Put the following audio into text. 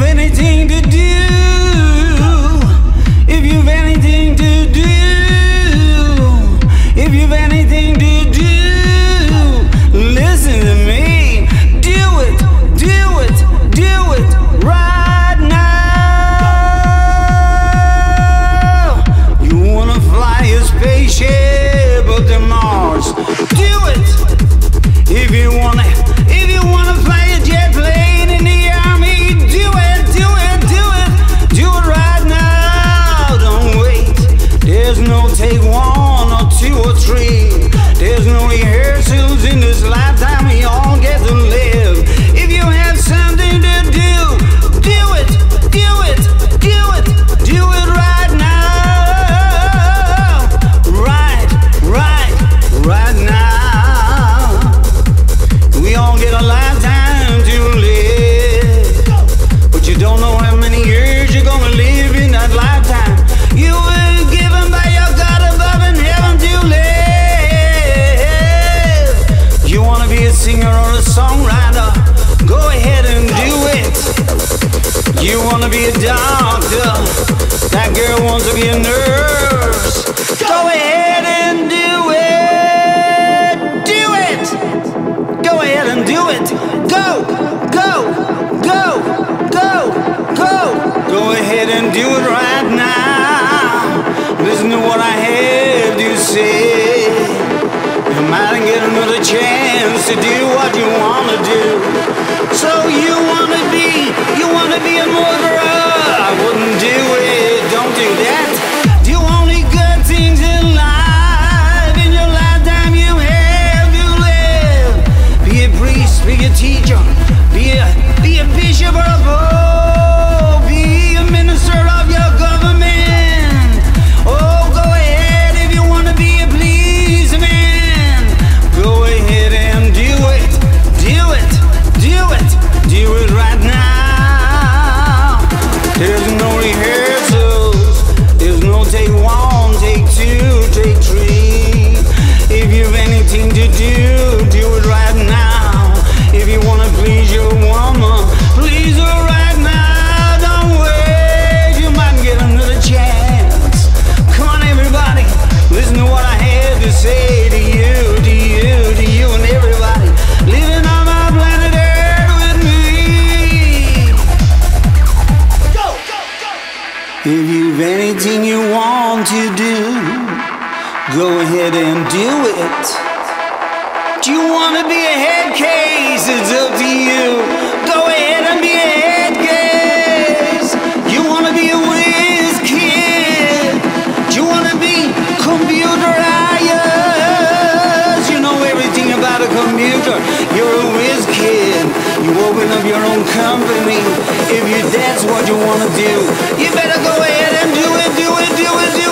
anything to do, if you've anything to do, if you've anything to do, listen to me. Do it, do it, do it right now. You wanna fly a spaceship up to Mars? Do it. If you wanna fly a jet plane in the army, do it, do it, do it, do it right now. Don't wait. There's no take one or two or three. There's no rehearsals in this lifetime. We all get to live. If you have something to do, do it, do it, do it, do it right now. Right now. We all get a lifetime to live, but you don't know how many years you're gonna live in that lifetime. You were given by your God above in heaven to live. You wanna be a singer or a songwriter? Go ahead and do it. You wanna be a doctor? That girl wants to be a nurse. Go ahead and do it. Do it. Go ahead and do it. Go, go, go, go, go. Go ahead and do it right now. Listen to what I have to say. You might get another chance to do what you wanna do. So you wanna be a murderer? I wouldn't do it. Don't do that. Do only good things in life. In your lifetime you have to live. Be a priest, be a teacher, be a bishop or a pope, be a minister of your government. Oh, go ahead if you want to be a policeman. Go ahead and do it, do it, do it, do it right now. There's no rehearsals, there's no take one, take two, take three. If you've anything to do, do it right now. If you wanna please your woman, please her right now. Don't wait, you might get another chance. Come on everybody, listen to what I have to say to you, to you, to you and everybody living on my planet Earth with me. Go, go, go. If you've anything you want to do, go ahead and do it. Do you want to be a head case? It's up to you. Go ahead and be a head case. You want to be a whiz kid? Do you want to be computerized? You know everything about a computer. You're a whiz kid. You open up your own company. If that's what you want to do, you better go ahead and do it, do it, do it, do it.